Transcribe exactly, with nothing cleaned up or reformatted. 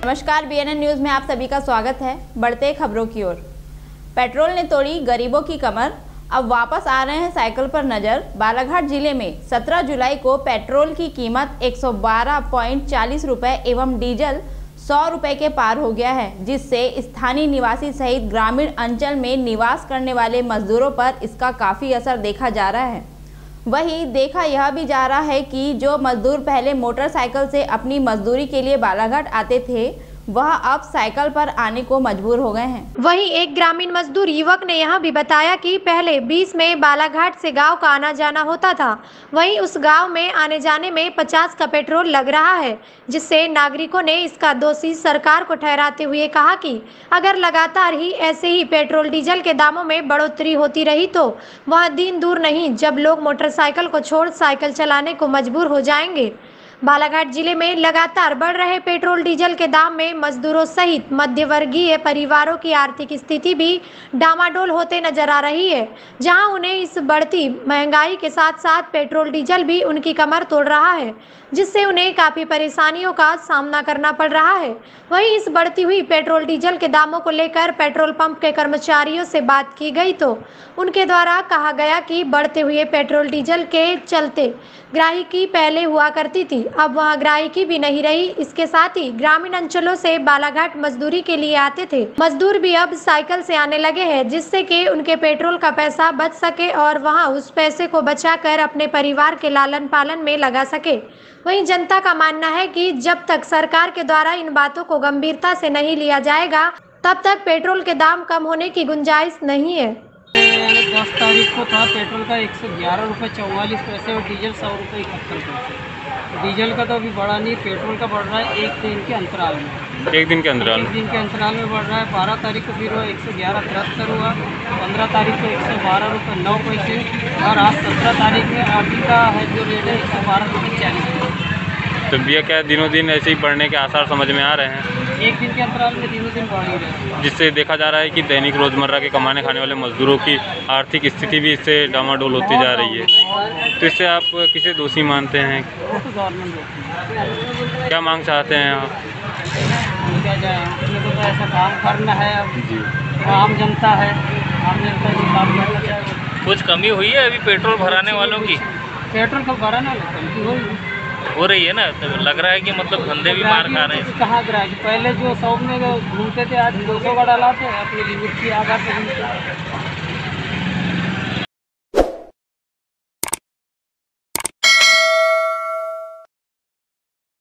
नमस्कार, BNN news में आप सभी का स्वागत है। बढ़ते खबरों की ओर। पेट्रोल ने तोड़ी गरीबों की कमर, अब वापस आ रहे हैं साइकिल पर नजर। बालाघाट जिले में सत्रह जुलाई को पेट्रोल की कीमत एक सौ बारह पॉइंट चालीस रुपए एवं डीजल सौ रुपए के पार हो गया है, जिससे स्थानीय निवासी सहित ग्रामीण अंचल में निवास करने वाले मजदूरों पर इसका काफ़ी असर देखा जा रहा है। वहीं देखा यह भी जा रहा है कि जो मजदूर पहले मोटरसाइकिल से अपनी मजदूरी के लिए बालाघाट आते थे, वह अब साइकिल पर आने को मजबूर हो गए हैं। वहीं एक ग्रामीण मजदूर युवक ने यह भी बताया कि पहले बीस में बालाघाट से गांव का आना जाना होता था, वहीं उस गांव में आने जाने में पचास का पेट्रोल लग रहा है, जिससे नागरिकों ने इसका दोषी सरकार को ठहराते हुए कहा कि अगर लगातार ही ऐसे ही पेट्रोल डीजल के दामों में बढ़ोतरी होती रही तो वह दिन दूर नहीं जब लोग मोटरसाइकिल को छोड़ साइकिल चलाने को मजबूर हो जाएंगे। बालाघाट जिले में लगातार बढ़ रहे पेट्रोल डीजल के दाम में मजदूरों सहित मध्यवर्गीय परिवारों की आर्थिक स्थिति भी डामाडोल होते नजर आ रही है, जहां उन्हें इस बढ़ती महंगाई के साथ साथ पेट्रोल डीजल भी उनकी कमर तोड़ रहा है, जिससे उन्हें काफ़ी परेशानियों का सामना करना पड़ रहा है। वहीं इस बढ़ती हुई पेट्रोल डीजल के दामों को लेकर पेट्रोल पंप के कर्मचारियों से बात की गई तो उनके द्वारा कहा गया कि बढ़ते हुए पेट्रोल डीजल के चलते ग्राहकी पहले हुआ करती थी, अब वह ग्राहकी भी नहीं रही। इसके साथ ही ग्रामीण अंचलों से बालाघाट मजदूरी के लिए आते थे मजदूर भी अब साइकिल से आने लगे हैं, जिससे कि उनके पेट्रोल का पैसा बच सके और वहां उस पैसे को बचाकर अपने परिवार के लालन पालन में लगा सके। वहीं जनता का मानना है कि जब तक सरकार के द्वारा इन बातों को गंभीरता से नहीं लिया जाएगा, तब तक पेट्रोल के दाम कम होने की गुंजाइश नहीं है। दस तारीख को था पेट्रोल का एक सौ ग्यारह रुपये चौवालीस पैसे और डीजल सौ रुपये इकहत्तर पैसे। डीजल का तो अभी बढ़ा नहीं, पेट्रोल का बढ़ रहा है एक दिन के अंतराल में एक दिन के अंतराल एक दिन के अंतराल में बढ़ रहा है। बारह तारीख को फिर हुआ एक सौ ग्यारह तिहत्तर हुआ, पंद्रह तारीख को एक सौ बारह रुपये नौ पैसे और आज सत्रह तारीख में अभी का है जो रेट है एक सौ बारह रुपये चालीस पैसे। तो भैया क्या दिनों दिन ऐसे ही बढ़ने के आसार समझ में आ रहे हैं? एक दिन के अंतराल में दिनों दिन बढ़ ही रहे हैं, जिससे देखा जा रहा है कि दैनिक रोजमर्रा के कमाने खाने वाले मजदूरों की आर्थिक स्थिति भी इससे डामाडोल होती जा रही है। तो इससे आप किसे दोषी मानते हैं? तो गवर्नमेंट क्या मांग चाहते हैं आप? क्या जाए, अपने को तो ऐसा काम करना है। अब जी, आम जनता है, आम जनता को काम करना चाहिए। कुछ कमी हुई है अभी पेट्रोल भराने वालों की? पेट्रोल का भराना कमी हुई हो रही है ना, तो लग रहा है कि मतलब धंधे भी मार खा रहे हैं। कहाँ ग्राहक पहले जो सौ में घूमते थे आज दो सौ का डालाते हैं, अपनी लिमिट की आधार पर घूमते।